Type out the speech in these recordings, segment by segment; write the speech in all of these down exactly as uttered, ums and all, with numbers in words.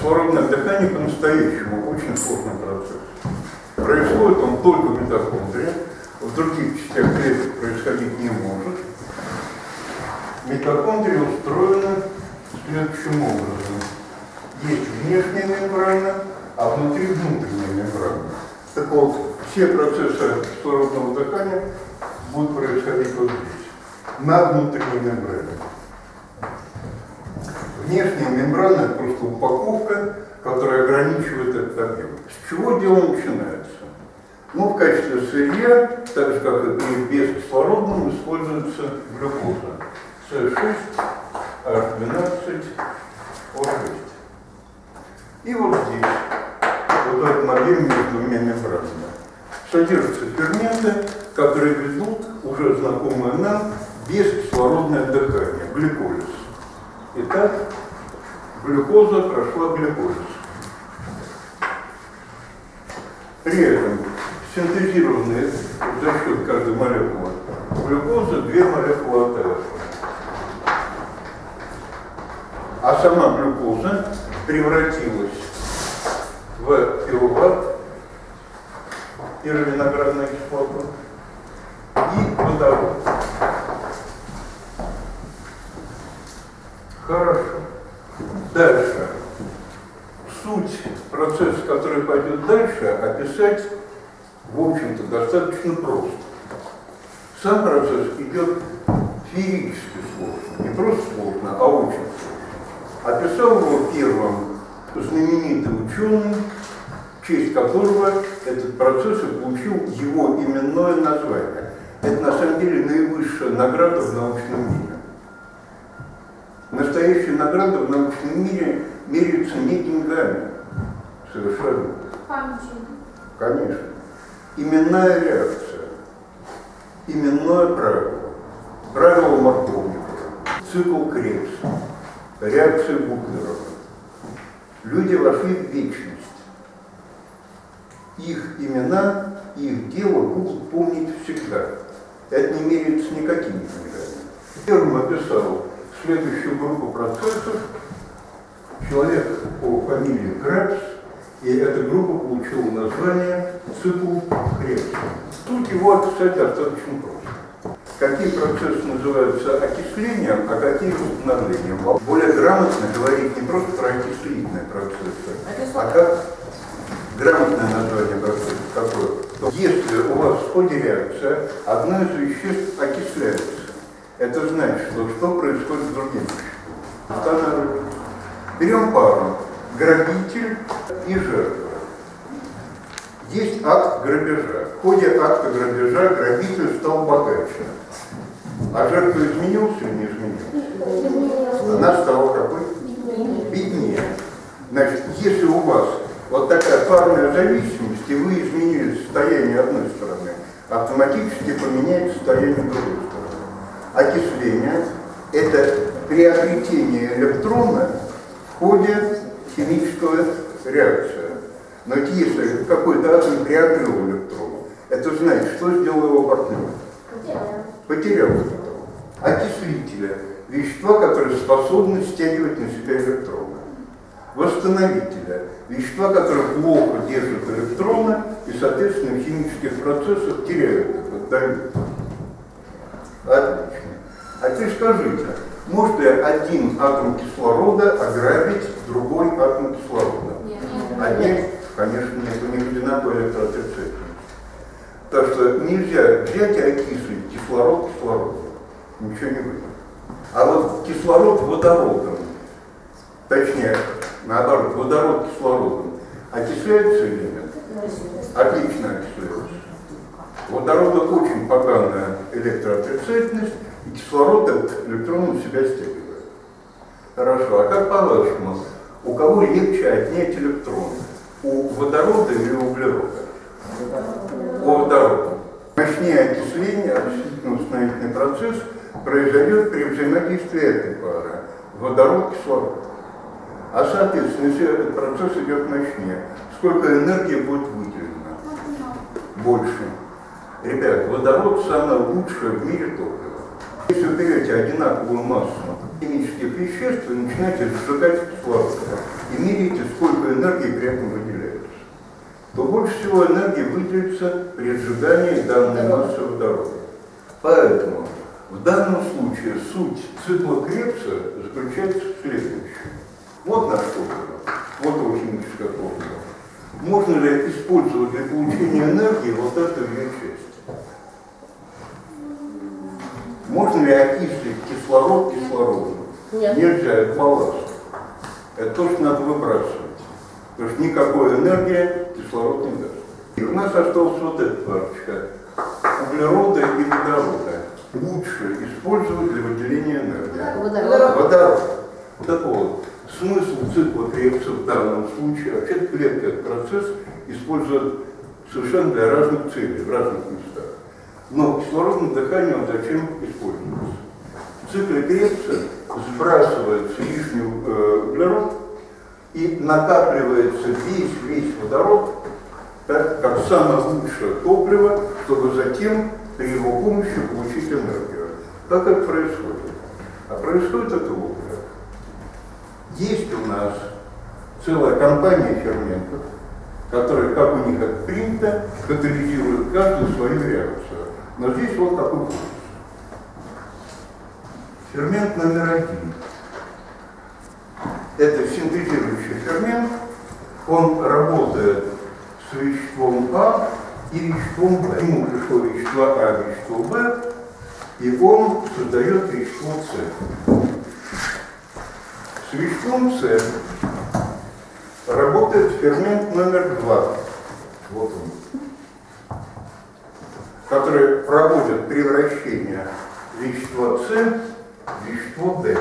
кислородное дыхание по-настоящему очень сложный процесс. Происходит он только в митохондрии, в других частях клеток происходить не может. Митохондрия устроена следующим образом. Есть внешняя мембрана, а внутри внутренняя мембрана. Так вот, все процессы кислородного дыхания будут происходить вот здесь, на внутренней мембране. Внешняя мембрана – это просто упаковка, которая ограничивает этот объем. С чего дело начинается? Ну, в качестве сырья, так же как и при бескислородном, используется глюкоза. С шесть, Аш двенадцать, О шесть. И вот здесь, вот в этом объеме между двумя мембранами, содержатся ферменты, которые ведут уже знакомое нам бескислородное дыхание, гликолиз. Итак, глюкоза прошла гликолиз. При этом синтезированные за счет каждой молекулы глюкозы две молекулы АТФ. А сама глюкоза превратилась в пируват, пировиноградная кислота, и водород. Хорошо. Дальше. Суть процесса, который пойдет дальше, описать, в общем-то, достаточно просто. Сам процесс идет феерически сложно. Не просто сложно, а очень сложно. Описал его первым знаменитый ученый, в честь которого этот процесс и получил его именное название. Это, на самом деле, наивысшая награда в научном мире. Настоящая награда в научном мире меряется не деньгами, совершенно. Конечно. Именная реакция, именное правило, правило Марковникова, цикл Крепса, реакция Бутлерова. Люди вошли в вечность. Их имена, их дело будут помнить всегда. Это не меряется никакими деньгами. Первым описал следующую группу процессов человек по фамилии Крепс, и эта группа получила название цикл Крепса. Суть его описать достаточно просто. Какие процессы называются окислением, а какие восстановлением. Более грамотно говорить не просто про окислительные процессы, а как грамотное название процесса какое. Если у вас в ходе реакции одно из веществ окисляется, это значит, что что происходит с другим веществом. Берем пару грабитель и жертва. Есть акт грабежа. В ходе акта грабежа грабитель стал богаче. А жертва изменился или не изменилась? Она стала какой? Беднее. Значит, если у вас вот такая парная зависимость, и вы изменили состояние одной стороны, автоматически поменяется состояние другой стороны. Окисление – это приобретение электрона в ходе химической реакции. Но если какой-то атом приобрел электрон, это значит, что сделал его партнер? Потерял электрон. Окислителя – вещества, которые способны стягивать на себя электроны. Восстановителя – вещества, которые плохо держат электроны и, соответственно, в химических процессах теряют их, отдают. Отлично. А теперь скажите, может ли один атом кислорода ограбить другой атом кислорода? Нет. Один? Конечно, нет, у них одинаковая электроотрицательность. Так что нельзя взять и окислить кислород кислородом. Ничего не выйдет. А вот кислород водородом, точнее, наоборот, водород кислородом, окисляется или нет? Отлично окисляется. У водорода очень поганая электроотрицательность, и кислород этот электрон у себя стягивает. Хорошо, а как по-вашему, у кого легче отнять электрон? У водорода или у углерода? У водорода. Мощнее окисление, окислительно-восстановительный процесс произойдет при взаимодействии этой пары водород-кислород. А соответственно, если этот процесс идет мощнее, сколько энергии будет выделено? Больше. Ребят, водород самое лучшее в мире топливо. Если вы берете одинаковую массу химических веществ, вы начинаете сжигать кислород и меряете, сколько энергии при этом выделяется, то больше всего энергии выделится при сжигании данной массы водорода. Поэтому в данном случае суть цикла Кребса заключается в следующем. Вот наш топливо, вот его химическое топливо. Можно ли использовать для получения энергии вот эту ее часть? Можно ли окислить кислород кислородом? Нет. Нельзя, это балласт. Это то, что надо выбрасывать. Потому что никакой энергии кислород не даст. И у нас осталась вот эта парочка. Углерода и водорода. Лучше использовать для выделения энергии. Водород. Водород. Так вот, смысл цикла Кребса в данном случае, вообще клетка этот процесс использует совершенно для разных целей, в разных местах. Но кислородное дыхание он зачем используется? В цикле Кребса сбрасывается лишний э, углерод и накапливается весь, весь водород, так, как самое лучшее топливо, чтобы затем при его помощи получить энергию. Как это происходит? А происходит это вот. Есть у нас целая компания ферментов, которые, как у них это принято, катализируют каждую свою реакцию. Но здесь вот такой курс. Фермент номер один. Это синтезирующий фермент. Он работает с веществом А и веществом Б. Ему пришло вещество А, вещество Б, и он создает вещество С. С веществом С работает фермент номер два. Вот он. Который проводит превращение вещества С в вещество D,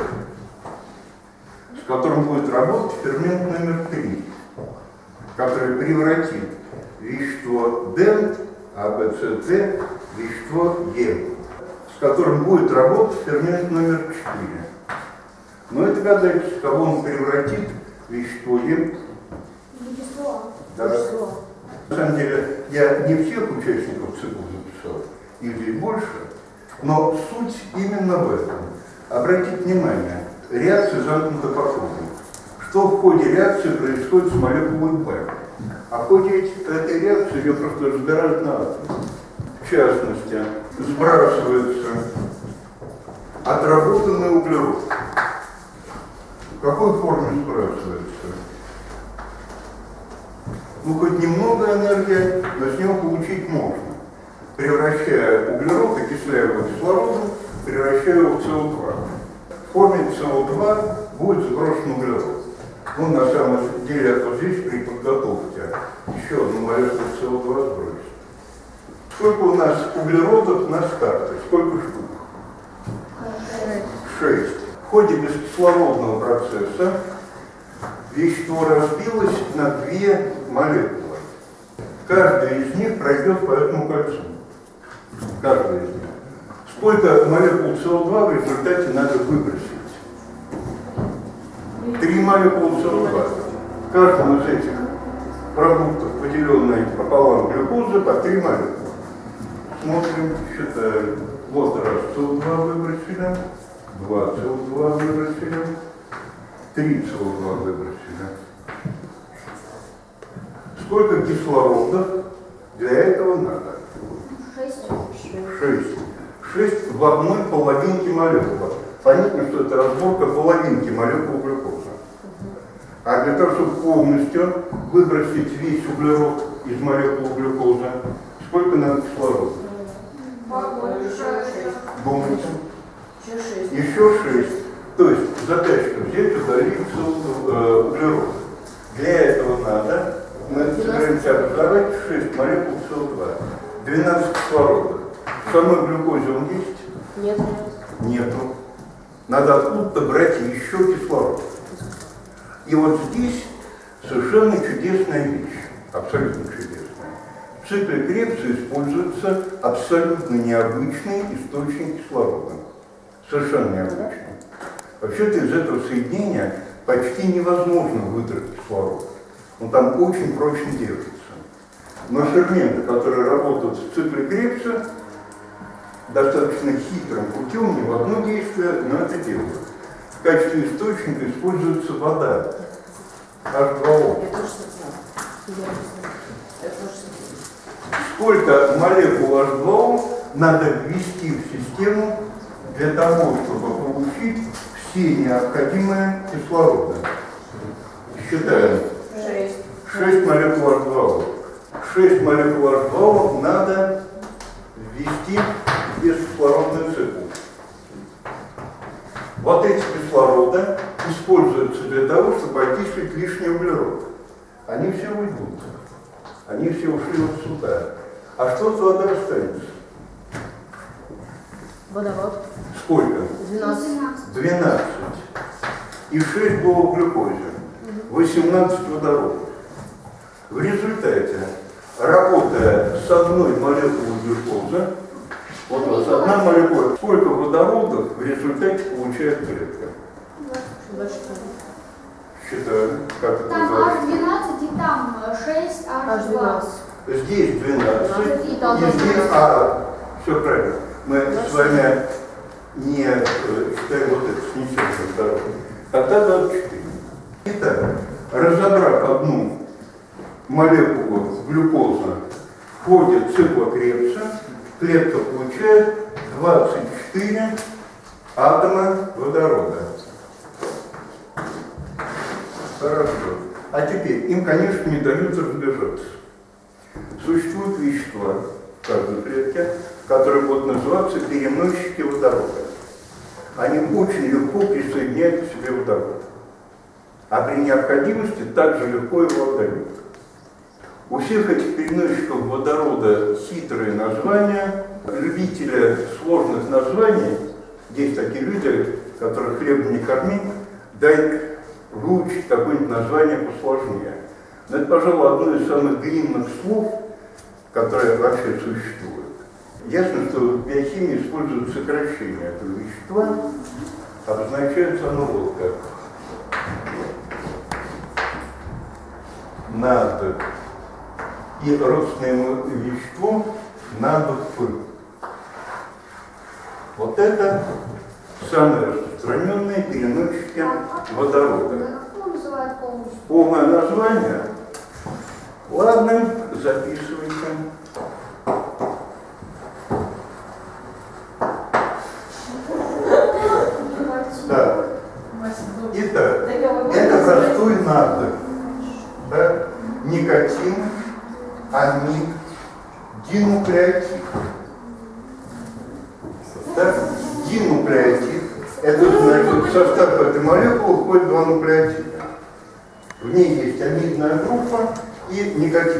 с которым будет работать фермент номер три, который превратит вещество D, А, Б, С, Д, в вещество Е, с которым будет работать фермент номер четыре. Но это догадайтесь, кого он превратит в вещество Е. Вещество. Да. На самом деле, я не всех участников цикла записал, их здесь больше, но суть именно в этом. Обратите внимание, реакция замкнута по кругу. Что в ходе реакции происходит с молекулой Б? А в ходе этой реакции ее просто разбирают на атомы. В частности, сбрасывается отработанный углерод. В какой форме сбрасывается? Ну, хоть немного энергии, но с него получить можно. Превращая углерод, окисляя его кислородом, превращая его в С О два. В форме С О два будет сброшен углерод. Ну, на самом деле, вот здесь при подготовке еще одну молекулу С О два сбросить. Сколько у нас углеродов на старте? Сколько штук? Шесть. В ходе бескислородного процесса вещество разбилось на две молекулы. Каждая из них пройдет по этому кольцу. Каждая из них. Сколько молекул С О два в результате надо выбросить? Три молекулы С О два. В каждом из этих продуктов, поделенной пополам глюкозы, по три молекулы. Смотрим, считаем. Вот раз С О два выбросили, два С О два выбросили, три С О два выбросили. Сколько кислородов для этого надо? Шесть. Шесть. Шесть в одной половинке молекулы. Понятно, что это разборка половинки молекул глюкозы. А для того, чтобы полностью выбросить весь углерод из молекул глюкозы, сколько надо кислорода? Думаете? Еще шесть. То есть задачка взять удалить углерод. Для этого надо, мы собираемся образовать шесть молекул С О два. двенадцать кислородов. В самой глюкозе он есть? Нет. Нету. Надо откуда-то брать еще кислород. И вот здесь совершенно чудесная вещь. Абсолютно чудесная. В цикле Кребса используется абсолютно необычный источник кислорода. Совершенно необычный. Вообще-то из этого соединения почти невозможно выдрать кислород. Он там очень прочно держится. Но ферменты, которые работают в цикле Кребса, достаточно хитрым путем, не в одно действие, но это делают. В качестве источника используется вода. эйч два о. Я тоже так знала. Я тоже знала. Сколько молекул эйч два о надо ввести в систему для того, чтобы получить все необходимые кислороды? Считаем. Шесть. шесть молекул эйч два о. шесть молекул эйч два о надо ввести в бескислородный цикл. Вот эти кислороды используются для того, чтобы окислить лишний углерод. Они все уйдут. Они все ушли вот сюда. А что с водой останется? Водород. Сколько? двенадцать. двенадцать. И шесть было в глюкозе. восемнадцать водородов. В результате, работая с одной молекулой глюкозы, вот у вас одна молекула, сколько водородов в результате получает клетка? Считаем, как это Там называется? аж двенадцать и там шесть, аж Аж двенадцать. Здесь двенадцать, И там и здесь, а, все правильно. Мы с вами не э, считаем вот это снесение здоровья. Тогда двадцать четыре. Итак, разобрав одну молекулу глюкозы в ходе цикла Кребса, клетка получает двадцать четыре атома водорода. Хорошо. А теперь им, конечно, не дают разбежаться. Существуют вещества в каждой клетке, которые будут называться переносчики водорода. Они очень легко присоединяют к себе водород. А при необходимости также легко его отдают. У всех этих переносчиков водорода хитрые названия. Любители сложных названий, есть такие люди, которых хлебом не корми, дай выучить какое-нибудь название посложнее. Но это, пожалуй, одно из самых длинных слов, которые вообще существуют. Ясно, что в биохимии используют сокращение этого вещества, обозначается оно вот как. Над и родственное ему вещество над Ф. Вот это самые распространенные переносчики водорода. Как называют полностью? Полное название? Ладно, записывайте. Так. Итак, это простой надо. Да? Никотин, амид, динуклеотид. Да? Динуклеотид. Это значит, в состав этой молекулы входит два нуклеотида. В ней есть амидная группа и никотин.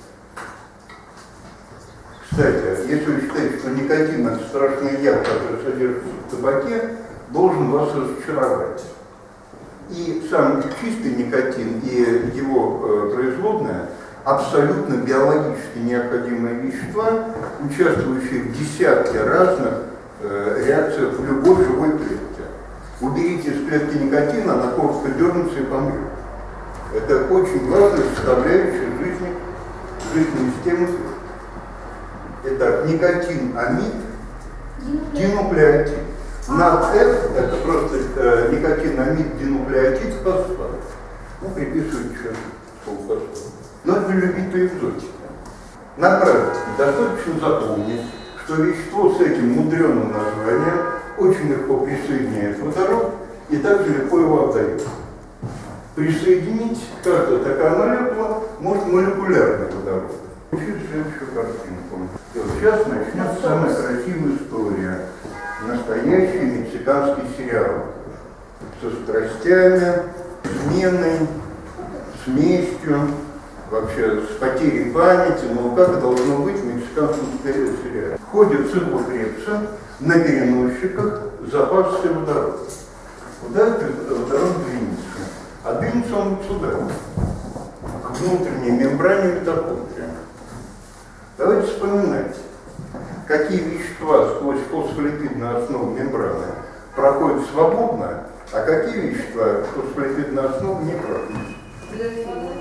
Кстати, если вы считаете, что никотин – это страшный яд, который содержится в табаке, должен вас разочаровать. И сам чистый никотин и его э, производная абсолютно биологически необходимые вещества, участвующие в десятке разных э, реакциях в любой живой клетке. Уберите из клетки никотин, она коротко дернется и помрет. Это очень важная составляющая жизни, жизненной системы клетки. Итак, никотин, амид, динуклеотид. НАД F это просто э, никотин, амид, динуклеотид, фосфат. Ну, приписывают сейчас полфосфат. Но это для любителей экзотики. На практике достаточно запомнить, что вещество с этим мудреным названием очень легко присоединяет водород и также легко его отдает. Присоединить каждая такая молекула может молекулярный водород. Учить следующую картинку. И вот сейчас начнется самая красивая история. Настоящий мексиканский сериал. Со страстями, сменой, с местью, вообще с потерей памяти. Но как должно быть в мексиканском сериале? В ходе цикла Кребса на переносчиках запасся водород. Куда этот водород двинется? А двинется он сюда, к внутренней мембране митохондрия. Давайте вспоминать, какие вещества сквозь фосфолипидную основу мембраны проходят свободно, а какие вещества фосфолипидную основу не проходят.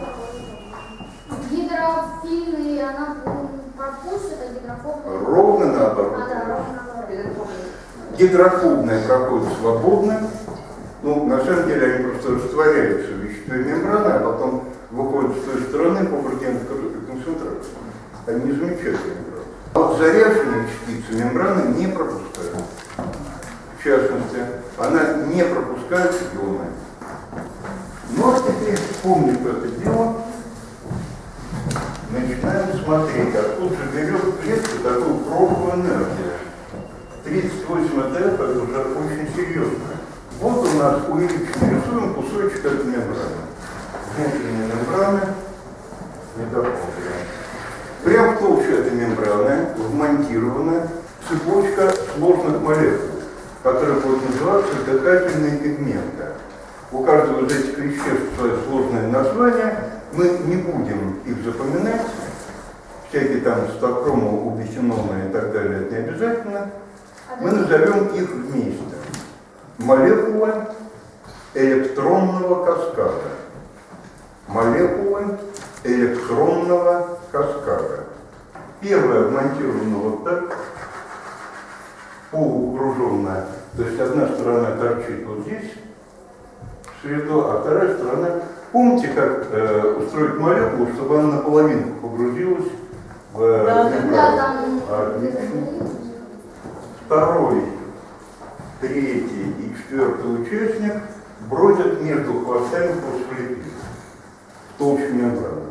Гидрофильные, она пропустит, а гидрофобные... Ровно наоборот. А, да, ровно наоборот. Гидрофобные проходят свободно, ну, на самом деле они просто растворяются в веществе количество мембраны, а потом выходит с той стороны по градиенту концентрации. Они не замечают мембрану. А вот заряженные частицы мембраны не пропускают. В частности, она не пропускает ионы. Ну а теперь, вспомнив это дело, начинаем смотреть, откуда же берет клетка такую прошлую энергию. тридцать восемь АТФ это уже очень серьезно. Вот у нас у Ильича рисуем кусочек этой мембраны. Внутренней мембраны митохондрия. Прямо в толще этой мембраны вмонтирована цепочка сложных молекул, которая будет называться дыхательные пигменты. У каждого из этих веществ свое сложное название. Мы не будем их запоминать. Всякие там стокромы, убисиномы и так далее, это не обязательно. Мы назовем их вместе. Молекулы электронного каскада. Молекулы электронного каскада. Первая вмонтирована вот так, полукруженная. То есть одна сторона торчит вот здесь, в среду, а вторая сторона... Помните, как э, устроить молекулу, чтобы она наполовину погрузилась в да, мембрану? Второй, третий и четвертый участник бродят между хвостами фосфолипидов в толще мембраны.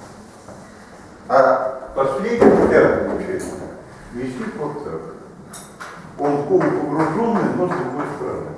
А последний, пятый участник, висит вот так. Он полупогруженный, но с другой стороны.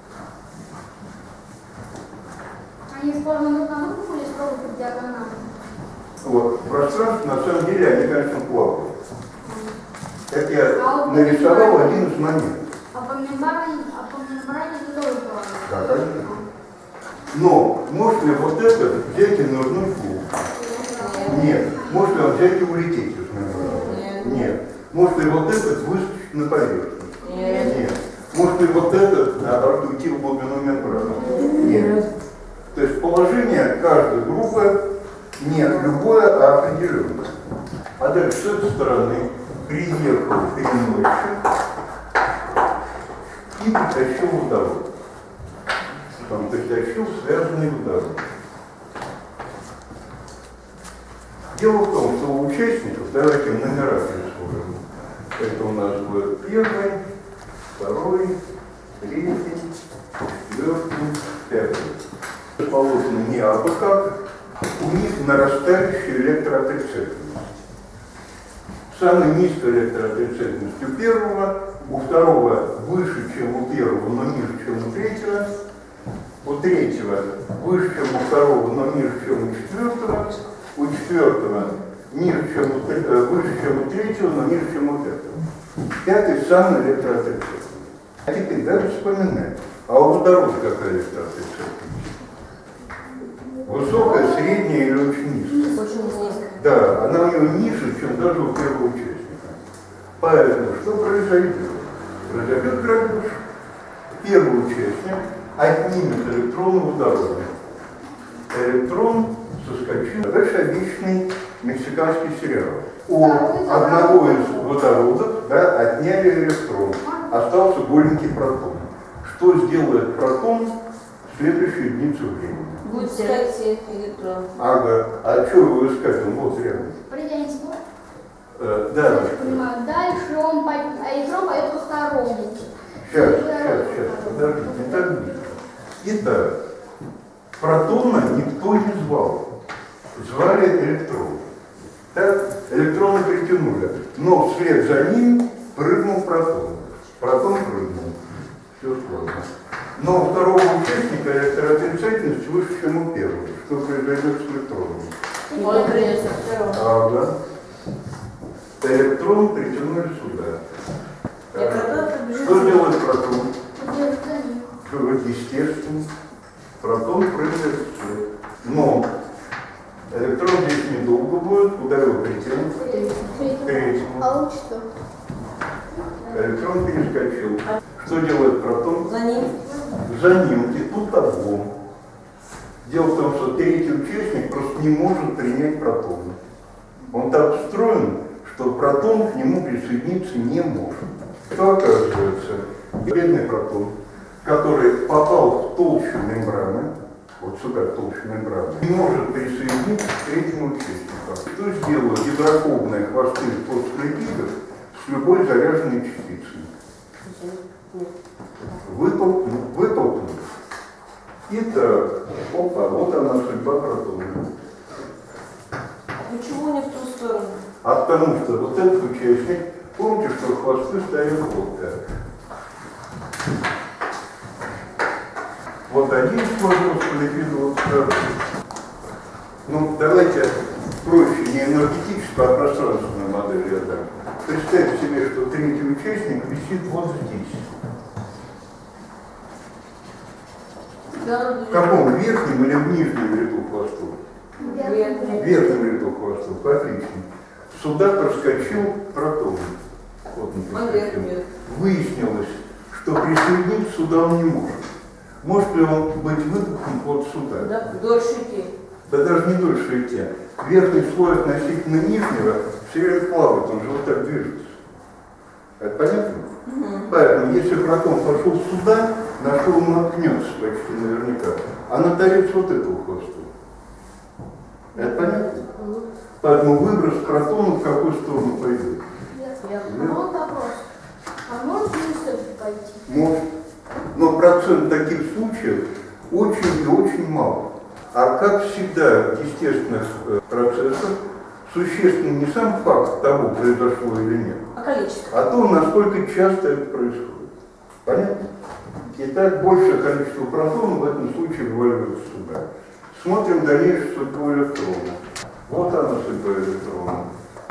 Они сложно друг на друга или строго по диагонали? Вот, пространство, на самом деле, они, конечно, плавают. Это я а нарисовал один из моментов. А по мембране, а по мембране это тоже плавает? Да, конечно. Но может ли вот это взять и нырнуть в клуб? Нет. Может ли он взять и улететь из мембраны? Нет. Нет. Может ли вот этот выскочить на поверхность? Нет. Нет. Может ли вот этот, наоборот, уйти в глубину мембраны? Нет. То есть положение каждой группы не любое, а определенное. А дальше с этой стороны приехал переносчик и притащил водород. Он притащил связанный водород. Дело в том, что у участников, давайте номера рисуем. Это у нас будет первый, второй, третий, четвертый, пятый. Положено не абы как, у них нарастающая электроотрицательность. Самая низкая электроотрицательность у первого, у второго выше, чем у первого, но ниже, чем у третьего, у третьего выше, чем у второго, но ниже, чем у четвертого, у четвертого ниже, чем у, э, выше, чем у третьего, но ниже, чем у пятого. Пятый самый электроотрицательный. А теперь даже вспоминать, а у водорода какая электроотрицательность? Высокая, средняя или очень низкая? Очень низкая. Да, она у него ниже, чем даже у первого участника. Поэтому что произойдет? Произойдет градус. Первый участник отнимет электрон водорода. Электрон соскочил. Дальше обычный мексиканский сериал. У одного из водородов, да, отняли электрон. Остался голенький протон. Что сделает протон в следующую единицу времени? Будет искать электрон. Ага. А что его искать? Он вот рядом. Придянец. Э, да. Я понимаю. Дальше он по... а электрон пойдет по второму. Сейчас, сейчас, сейчас. Подожди, не так быстро. Итак, протона никто не звал. Звали электрон. Так, электроны притянули. Но вслед за ним прыгнул протон. Протон прыгнул. Все сложно. Но у второго участника электроотрицательность выше, чем у первого. Что произойдет с электроном? Он придется второго. Ага. Электрон притянули сюда. Что делает протон? Естественно. Протон прыгает вслед. Но электрон здесь недолго будет, куда его притянут? К третьему. А он что? Электрон перескочил. Что делает протон? За ним. За ним. И тут облом. Дело в том, что третий участник просто не может принять протона. Он так устроен, что протон к нему присоединиться не может. Что оказывается? Бедный протон, который попал в толщу мембраны, вот сюда, толщу мембраны, не может присоединиться к третьему участнику. Что сделало гидрокобные хвосты фосфолипидов с любой заряженной частицей? Вытолкнул, вытолкнул. Итак, опа, вот она судьба протона. Почему не в ту сторону? А потому что вот этот участник, помните, что хвосты ставят вот так. Вот один сложился фосфолипид, вот второй. Ну, давайте проще, не энергетическую, а пространственную модель я дам. Представьте себе, что третий участник висит вот здесь. В каком? Верхнем или в нижнем ряду хвостов? В верхнем ряду хвостов, отлично. Сюда проскочил протон. Вот он проскочил. Выяснилось, что присоединиться сюда он не может. Может ли он быть выпущен вот сюда? Да, дольше идти. Да даже не дольше идти. Верхний слой относительно нижнего все время плавает, он же вот так движется. Это понятно? Угу. Поэтому, если протон пошел сюда, на что он наткнется почти наверняка, а на торец вот этого хвоста. Это понятно? Угу. Поэтому выброс протона в какую сторону пойдет? Ну вот вопрос. А может ли все-таки пойти? Может. Но процент таких случаев очень и очень мало. А как всегда в естественных процессах существен не сам факт того, произошло или нет, а количество, а то, насколько часто это происходит. Понятно? Итак, большее количество протонов в этом случае вываливается сюда. Смотрим дальнейшую судьбу электрона. Вот она судьба электрона.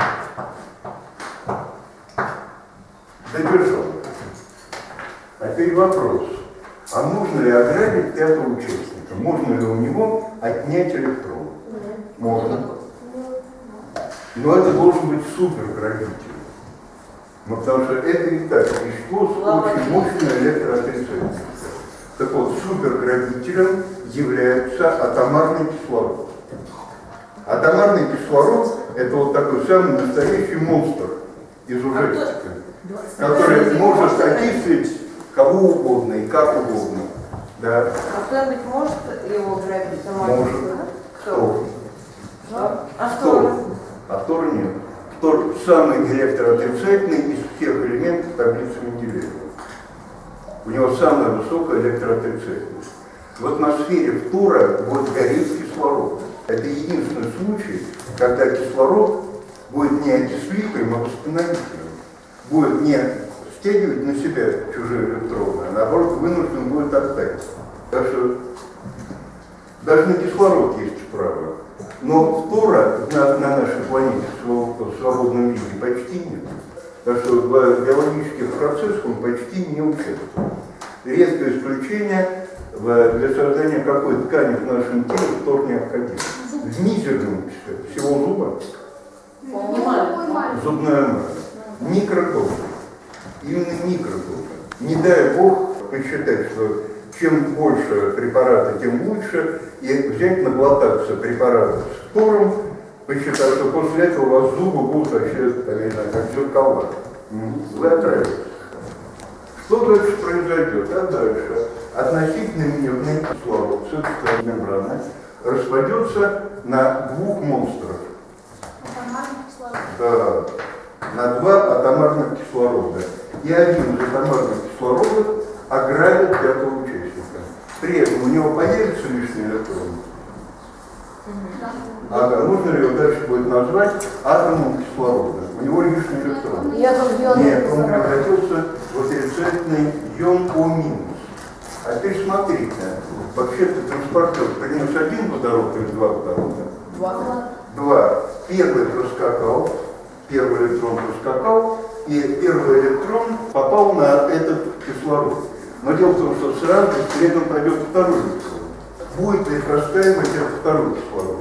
Добежал. А теперь вопрос. А можно ли ограбить пятого участника? Можно ли у него отнять электрон? Можно. Но это должен быть суперграбитель. Ну, потому что это и так вещество с очень мощной электроотрицательностью. Так вот, суперграбителем является атомарный кислород. Атомарный кислород – это вот такой самый настоящий монстр из ужастика, который может окислить кого угодно и как угодно. Да. А кто-нибудь может его грабить? Может. Кто? Кто? А кто? А втор нет. Втор самый электроотрицательный из всех элементов таблицы Менделеева. У него самая высокая электроотрицательность. В атмосфере фтора будет гореть кислород. Это единственный случай, когда кислород будет не окислителем, а восстановителем. Будет не стягивать на себя чужие электроны, а наоборот вынужден будет отдать. Так что даже на кислород есть право. Но фтора на, на нашей планете в свободном виде почти нет. Так что в биологических процессах он почти не участвует. Редкое исключение для создания какой ткани в нашем теле фтор необходим. В мизерном всего зуба зубная эмаль. Микродоза. Именно микродоза. Не дай бог посчитать, что чем больше препарата, тем лучше, и взять наглотаться препаратов с фтором, посчитать, что после этого у вас зубы будут вообще, там, не знаю, как зеркала. Вы отравитесь. Что дальше произойдет? А дальше относительно нервный кислород с этой стороны мембраны распадется на двух монстров. Атомарный кислород. Да, на два атомарных кислорода. И один из атомарных кислородов ограбит пятого участника. При этом у него появится лишний электрон. Ага, можно ли его дальше будет назвать атомом кислорода? У него лишний электрон. Нет, он превратился в отрицательный ион О-. А теперь смотрите, вообще-то транспортер принес один водород или два водорода? Два. Два. Первый проскакал, первый электрон проскакал, и первый электрон попал на этот кислород. Но дело в том, что сразу следом пойдет второй электрон. Будет ли простаивать этот второй кислород?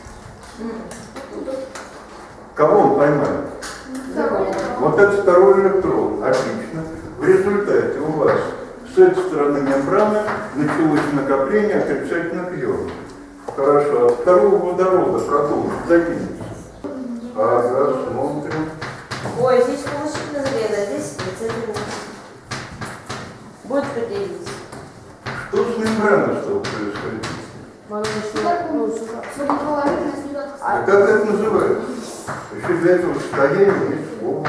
Кого он поймает? Вот этот второй электрон. Отлично. В результате у вас с этой стороны мембраны началось накопление отрицательных ионов. Хорошо. От второго водорода протон закинется. Ага, смотрим. Ой, здесь положительно заряда, здесь отрицательно. Будет поделиться. Что с мембраной стало происходить? Мама Как ну, он? Чтобы положительность идет. А как это называется? Еще для этого состояния есть слово.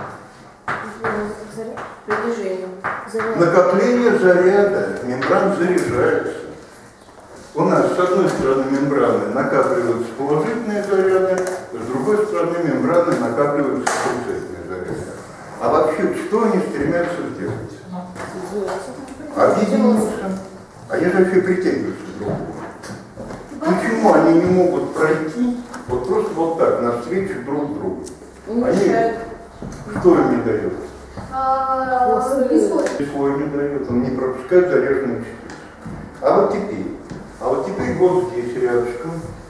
Приближение. Накопление заряда, мембран заряжается. У нас с одной стороны мембраны накапливаются положительные заряды, с другой стороны мембраны накапливаются отрицательные заряды. А вообще, что они стремятся сделать? Объединиться. Они же вообще притягиваются друг к другу. Почему они не могут пройти вот просто вот так, навстречу друг другу? Они, кто им не дает? Свой не дает, он не пропускает заряженную частицу. А вот теперь, а вот теперь вот здесь рядышком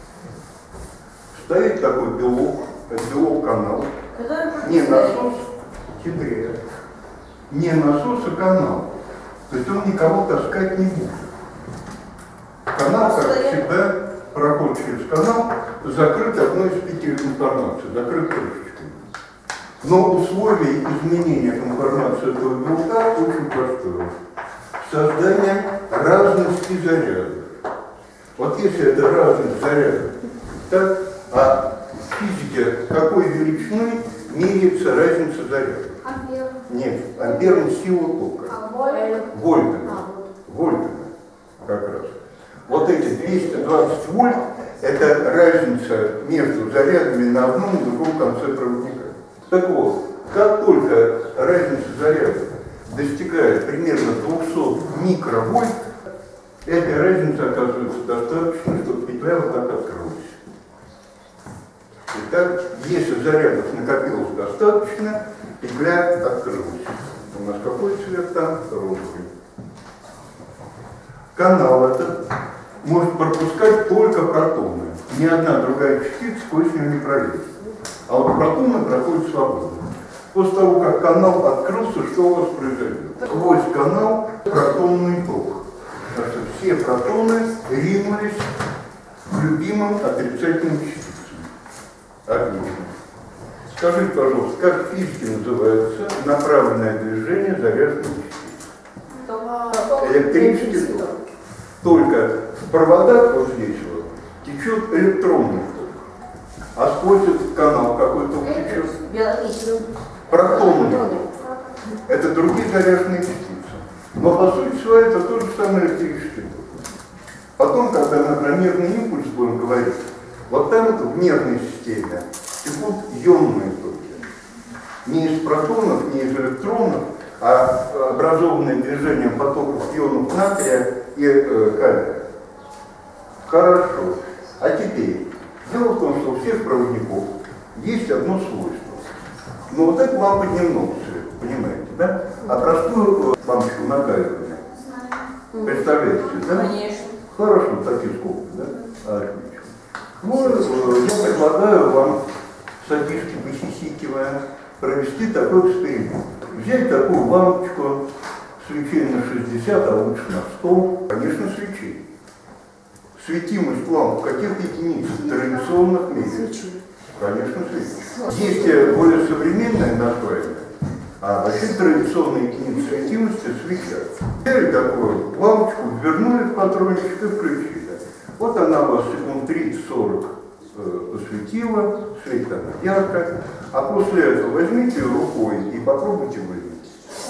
стоит такой белок, это белок канал, не насос, хитрее, не насос, а канал. То есть он никого таскать не будет. Канал, как всегда, проход через канал закрыт одной из петель информации, закрыт крышечкой. Но условие изменения конформации этого белка очень простое. Создание разности зарядов. Вот если это разность зарядов, так, а в физике какой величиной меряется разница зарядов? Ампер. Нет, амперная сила тока. А более? Вольтами. Вольтами как раз. Вот эти двести двадцать вольт – это разница между зарядами на одном и другом конце проводника. Так вот, как только разница зарядов достигает примерно двухсот микровольт, этой разницы оказывается достаточно, чтобы петля вот так открылась. Итак, если зарядов накопилось достаточно, петля открылась. У нас какой цвет там? Розовый. Канал этот может пропускать только протоны. Ни одна другая частица сквозь него не пролезет. А вот протоны проходят свободно. После того, как канал открылся, что у вас произойдет? Сквозь канал протонный ток. Потому что все протоны ринулись к любимым отрицательным частицам. Отлично. Скажите, пожалуйста, как в физике называется направленное движение заряженных частиц? Электрический ток. Только в проводах вот здесь вот течет электронный ток. А сквозь этот канал какой ток течет? Биологический. Протонный ток. Это другие заряженные частицы. Но по сути своей это тот же самый электрический ток. Потом, когда мы про нервный импульс будем говорить, вот там в нервной системе текут ионные токи. Не из протонов, не из электронов, а образованные движением потоков ионов натрия и э, калия. Хорошо. А теперь, дело в том, что у всех проводников есть одно свойство. Но вот эта лампа дневного света, понимаете, да? А простую лампочку накаливания. Представляете, да? Конечно. Хорошо, такие скобки, да? Отлично. Ну, я предлагаю вам, садишки посисикивая, провести такой эксперимент. Взять такую лампочку, свечей на шестьдесят, а лучше на сто, конечно, свечей. Светимость ламп каких единиц традиционных меряется? Конечно, свечи. Есть более современное название, а вообще традиционные единицы светимости свеча. Взяли такую лампочку, вернули в патрончик и включили. Вот она у вас секунд тридцать-сорок посветила, светит она ярко, а после этого возьмите ее рукой и попробуйте вызвать.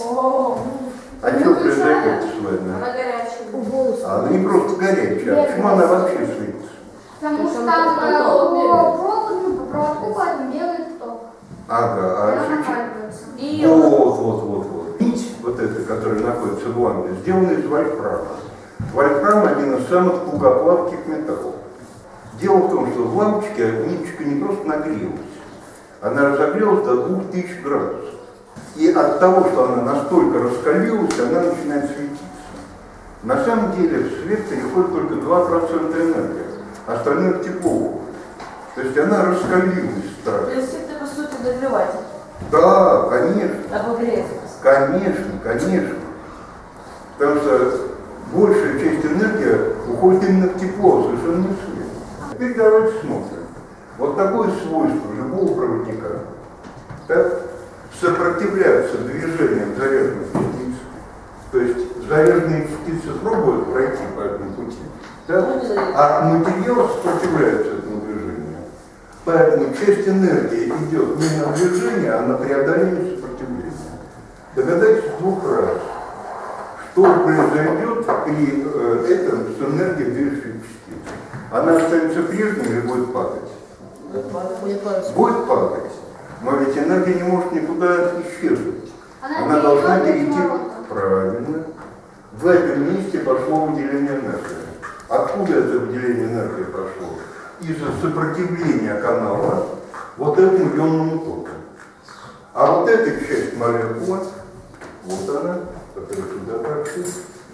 А что произойдет с вами? Она горячая. А она не просто горячая, а почему она вообще светится? Потому что там по проводу, по проводку поэтому белый ток. Ага, а Она свечи? накапливается. И Вот, вот, вот, вот. Нить, вот эта, которая находится в лампе, сделана из вольфрама. Вольфрам один из самых тугоплавких металлов. Дело в том, что в лампочке ниточка не просто нагрелась, она разогрелась до двух тысяч градусов. И от того, что она настолько раскалилась, она начинает светиться. На самом деле в свет переходит только два процента энергии, остальное тепло уходит. То есть она раскалилась страшно. То есть это, по сути, нагреватель. Да, конечно. Обогрев. Конечно, конечно. Потому что большая часть энергии уходит именно в тепло, совершенно не в свет. Теперь давайте смотрим. Вот такое свойство любого проводника. Так? Сопротивляться движениям заряженных частиц. То есть заряженные частицы пробуют пройти по этому пути, Да? А материал сопротивляется этому движению. Поэтому часть энергии идет не на движение, а на преодоление сопротивления. Догадайтесь двух раз, что произойдет при э, этом с энергией движущей частицы. Она останется прежней или будет падать? Будет падать. Будет падать. Но ведь энергия не может никуда исчезнуть. Она, Она должна перейдет перейти. в Правильно. В этом месте пошло выделение энергии. Откуда это выделение энергии пошло? Из-за сопротивления канала вот этому ионному току. А вот эта часть молекулы, вот она, которая туда прошла,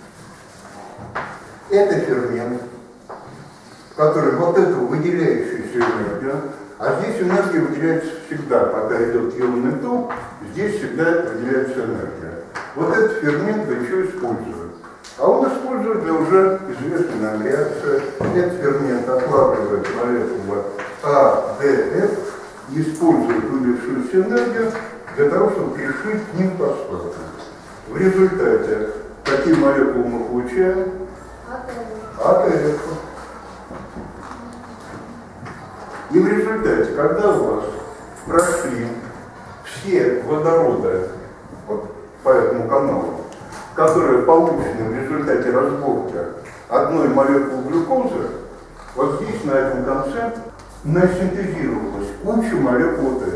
это фермент, который вот эту выделяющуюся энергию, а здесь энергия выделяется всегда, пока идет ионный ток, здесь всегда выделяется энергия. Вот этот фермент для чего используют? А он использует для уже известной нам реакции. Этот фермент отлавливает молекулу А, Д, Ф и использует выделившуюся энергию для того, чтобы пришить к ним фосфаты. В результате какие молекулы мы получаем? А, Д, Ф. И в результате, когда у вас прошли все водороды вот по этому каналу, которые получены в результате разборки одной молекулы глюкозы, вот здесь на этом конце насинтезировалась куча молекул ДФ.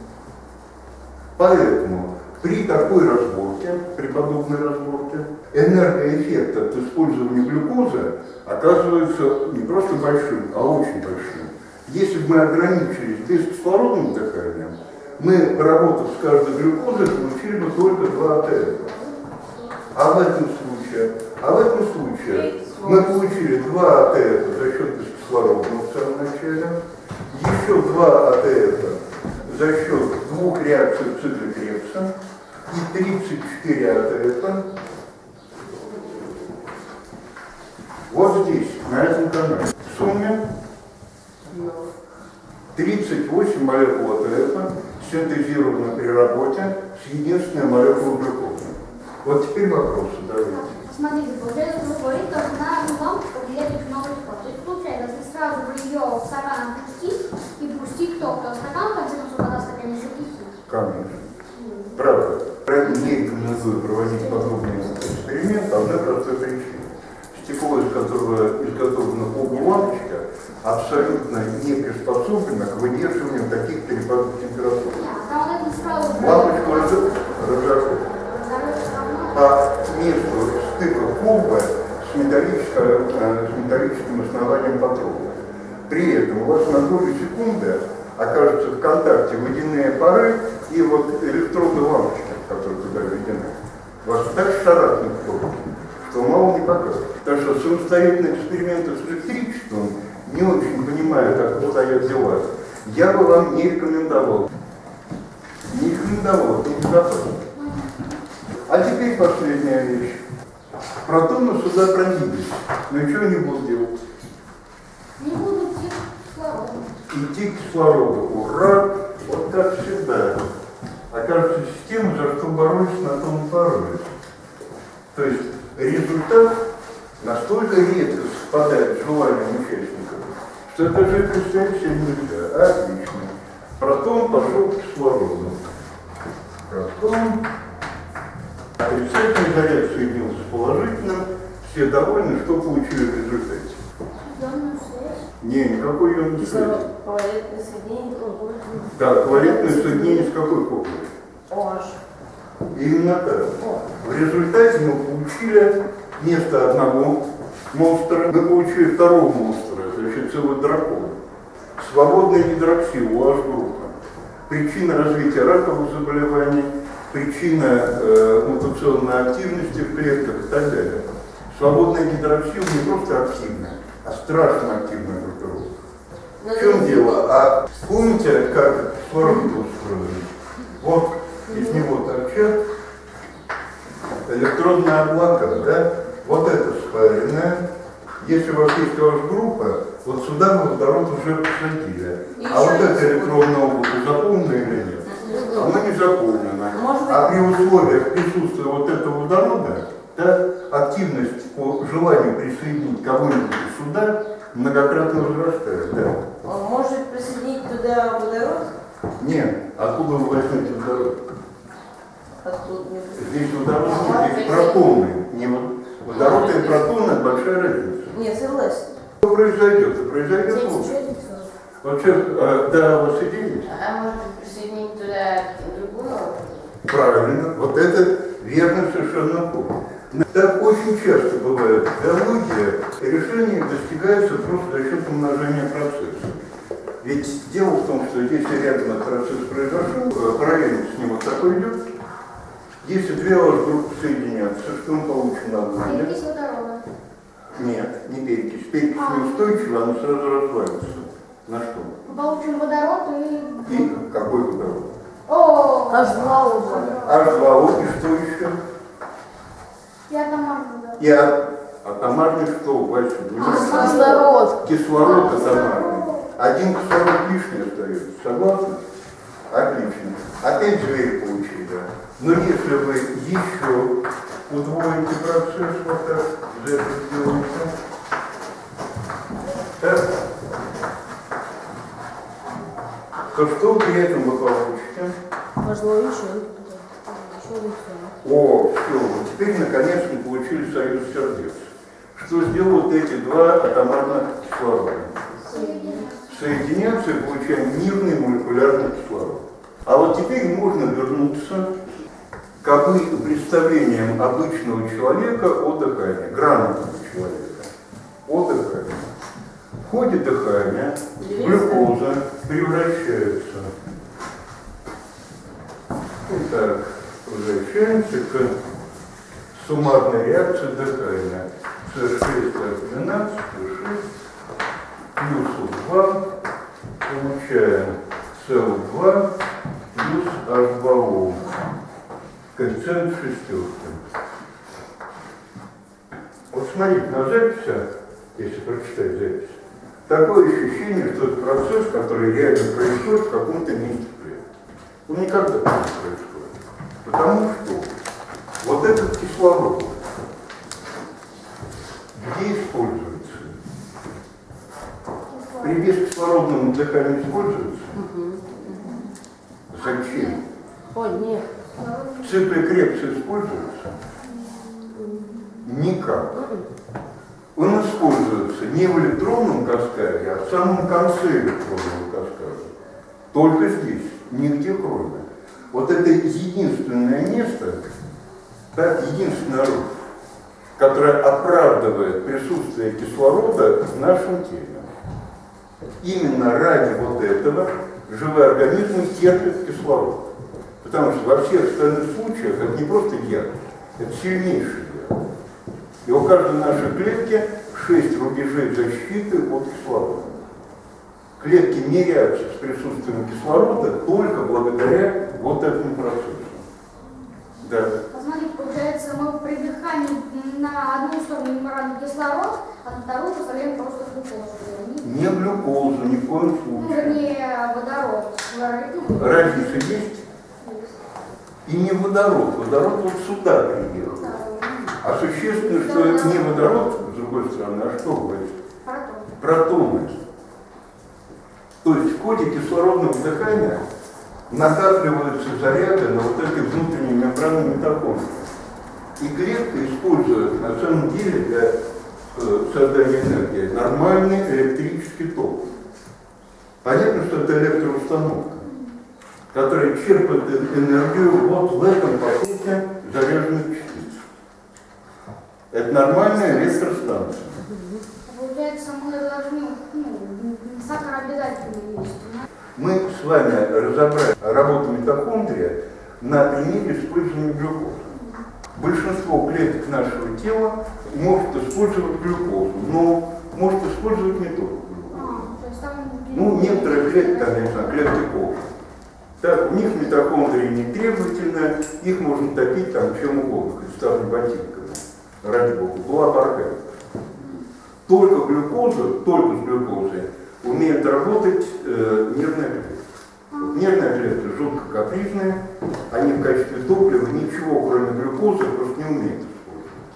Поэтому при такой разборке, при подобной разборке, энергоэффект от использования глюкозы оказывается не просто большим, а очень большим. Если бы мы ограничились бескислородным дыханием, мы, поработав с каждой глюкозой, получили бы только два АТФ. А в этом случае, а в этом случае мы получили два АТФ за счет бескислородного в самом начале, еще два АТФ за счет двух реакций в цикле Кребса и тридцать четыре АТФ вот здесь, на этом канале. В сумме тридцать восемь молекул АТФ синтезировано при работе с единственной молекулой глюкозы. Вот теперь вопросы, давайте. Смотрите, получается, вы говорите, что на одну лампочку влияет очень много токов. То есть, получается, если сразу бы ее в стакан опустить и пустить ток, то стакан, в конце концов, вода в стакане закипит. Конечно. Правда. Поэтому не рекомендую проводить подобные эксперименты, а одной простой причине. Стекло, из которого изготовлена полулампочка, абсолютно не приспособлено к выдерживанию таких перепадов температуры. Там вот это сразу... Лампочку разжарку. По месту стыка колбы с, э, с металлическим основанием патрона. При этом у вас на долю секунды окажутся в контакте водяные пары и вот электроды лампочки, которые туда введены. Вас так шарахнет в колбе, что мало не покажет. Так что самостоятельные эксперименты с электричеством, не очень понимая, как обстоят дела, я бы вам не рекомендовал. Не рекомендовал, это небезопасно. А теперь последняя вещь. Протоны сюда пронизились. Но ничего не будут делать. Не будут идти кислороду. Идти к кислороду. Ура! Вот как всегда. Окажется система, за что боролись, на том и боролись. То есть результат настолько редко совпадает с желанием участников, что это же представить себе нельзя. Отлично. Протон пошел к кислороду. Протон. Отрицательный заряд соединился с положительным, все довольны, что получили в результате. Ионную связь. Не, никакой ионной связи. Ковалентное соединение. Да, ковалентное соединение с какой формой? OH. Именно так. В результате мы получили вместо одного монстра, мы получили второго монстра, значит целый дракон. Свободная гидроксил, OH группа. Причина развития раковых заболеваний, причина э, мутационной активности в клетках и так далее. Свободный гидроксил не просто активная, а страшно активная группировка. В чем дело? А помните, как кислород устроен? Вот из него торчат электродная облака, да? Вот это спаренное. Если у вас есть OH группа, вот сюда вы водород уже посадили. А вот это электронное облако заполнено или нет? Оно не заполнено. А при условиях присутствия вот этого водорода та активность по желанию присоединить кого-нибудь сюда многократно возрастает. Да. Он может присоединить туда водород? Нет, откуда вы возьмете водород? Откуда? Здесь водород, здесь протоны. Не водород и протоны – большая разница. Нет, согласен. Что произойдет? Произойдет вот. Вообще, да, у вас идея есть? А может присоединить туда другую? Правильно, вот это верно совершенно помню. Так очень часто бывает в биологии, решение достигается просто за счет умножения процесса. Ведь дело в том, что если рядом этот процесс произошел, параллельно с ним вот такой идет, если две вдруг соединятся, что мы получим на выходе? Перекись водорода. Нет, не перекись. Перекись неустойчива, она сразу развалится. На что? Мы получим водород и... И какой водород? О, Аж два уже. Аш два о и что еще? и атомарный водород. И а, атомарный что, Вася? Кислород. Кислород атомарный. Один кислород лишний остается. Согласны? Отлично. Опять зверь получили, да. Но если вы еще удвоите процесс, вот так, за это сделаете, так, то что при этом вы получите? Пошло еще. Еще лицо. О, все, вот теперь наконец мы получили союз сердец. Что сделают эти два атомарных кислорода? Соединяются и получаем мирный молекулярный кислород. А вот теперь можно вернуться к представлениям обычного человека о дыхании, грамотного человека о дыхании. В ходе дыхания глюкоза превращается. Итак, возвращаемся к суммарной реакции дыхания. С шесть эр двенадцать плюс шесть плюс У два получаем С О два плюс Аш два О. Коэффициент шестерки. Вот смотрите на запись, если прочитать запись, такое ощущение, что это процесс, который реально происходит в каком-то месте клетки. Он никогда не происходит. Потому что вот этот кислород, где используется? При бескислородном дыхании используется? Зачем? Ой, нет. Циклы Крепса используются? Никак. Он используется не в электронном каскаде, а в самом конце электронного каскада. Только здесь, нигде кроме. Вот это единственное место, так, единственная роль, которая оправдывает присутствие кислорода в нашем теле. Именно ради вот этого живые организмы терпят кислород. Потому что во всех остальных случаях это не просто яд, это сильнейший яд. И у каждой нашей клетки шесть рубежей защиты от кислорода. Клетки мирятся с присутствием кислорода только благодаря вот этому процессу. Да. Посмотрите, получается, мы при дыхании на одну сторону мембраны кислород, а на вторую поставляем просто глюкозу. Не глюкозу, ни в коем Ну, случае. вернее, водород. Разница есть? И не водород. Водород вот сюда приехал. А существенно, что это не водород, с другой стороны, а что говорит? Протоны. То есть в ходе кислородного дыхания накапливаются заряды на вот этой внутренней мембране митохондрии. И клетка использует на самом деле для э, создания энергии нормальный электрический ток. Понятно, что это электроустановка, которая черпает энергию вот в этом потоке заряженных частиц. Это нормальная электростанция. Получается, мы должны, ну, сахар обязательно есть. Мы с вами разобрали работу митохондрии на примере использования глюкозы. Большинство клеток нашего тела может использовать глюкозу, но может использовать не только глюкозу. Ну, некоторые клетки, там, я не знаю, клетки кожи. Так, у них митохондрии не требовательны, их можно топить там чем угодно, кристаллами ботинками. Ради бога, была органика. Только глюкоза, только с глюкозой умеет работать э, нервная клетка. Вот нервная клетка жутко капризная, они в качестве топлива ничего, кроме глюкозы, просто не умеют использовать.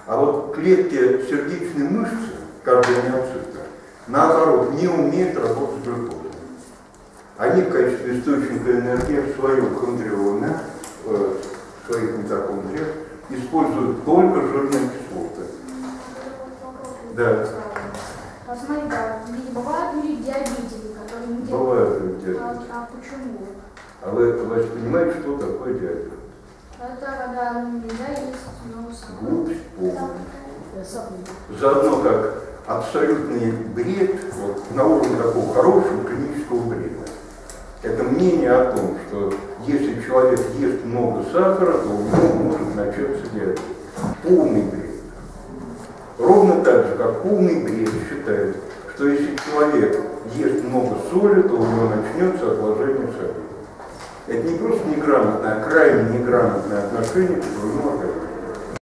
А вот клетки сердечной мышцы, кардиомиоциты, наоборот, не умеют работать с глюкозой. Они в качестве источника энергии в своем хондрионе, в своих митохондриях, используют только жирные кислоты. Да. А смотри, да, бывают люди диабетики, которые не делают. Бывают люди диабетики. А, а почему? А вы, вы понимаете, что такое диабет? Это когда нельзя есть много сахара. Глупость полная. Сахар. Заодно как абсолютный бред, вот, на уровне такого хорошего клинического бреда. Это мнение о том, что если человек ест много сахара, то у него может начаться диабет. Полный бред. Ровно так же, как полный бред считает, что если человек ест много соли, то у него начнется отложение соли. Это не просто неграмотное, а крайне неграмотное отношение к своему организму.